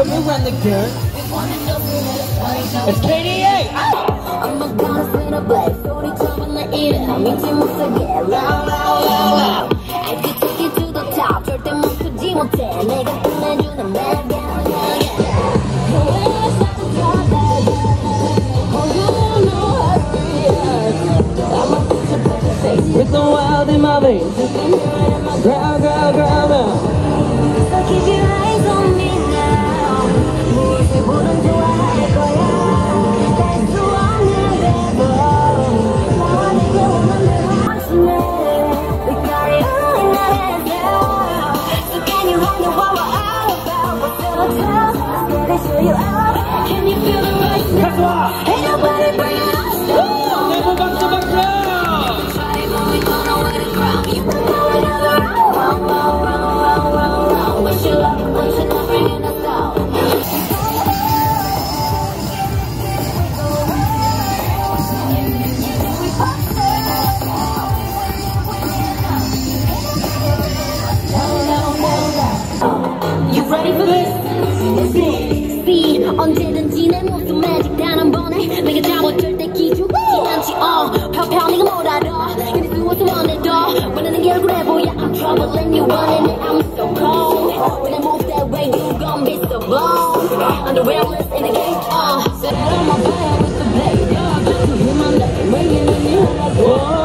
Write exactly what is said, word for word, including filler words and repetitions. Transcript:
When we run the good. It's K D A! I'm a goddess in a black 소리 쳐본 나 이름 믿지 못하게 loud loud loud loud I could take you to the top 절대 멈추지 못해 내가 끝내주는 mad gal With the wild in my veins Growl, growl, growl now So keep your eyes on me now 무엇을보든 좋아할 거야 날 수 없는 대로 나와 내게 원하는 대로 We got it all in our hands now So can you hold me while we're out about what's in the town Let's get it, show you out Can you feel the rush now? Ain't nobody bringing us down Never back to back now We don't know where to ground You can go another round Round, round, round, round, round, round Wish you luck, but you're not bringing us down You ready for this? See, see 언제든지 내 모습 매직 단 한 번에 내가 잡아 절대 기죽지 않지 어 펴펴 네가 뭘 알아 근데 무엇을 원해도 원하는 게 얼굴에 보여 I'm troubling you running it I'm so cold When I move that way you gon' be so blown I'm the realest in the game uh Set it on my fire with the blade Just to hear my name ringing in your head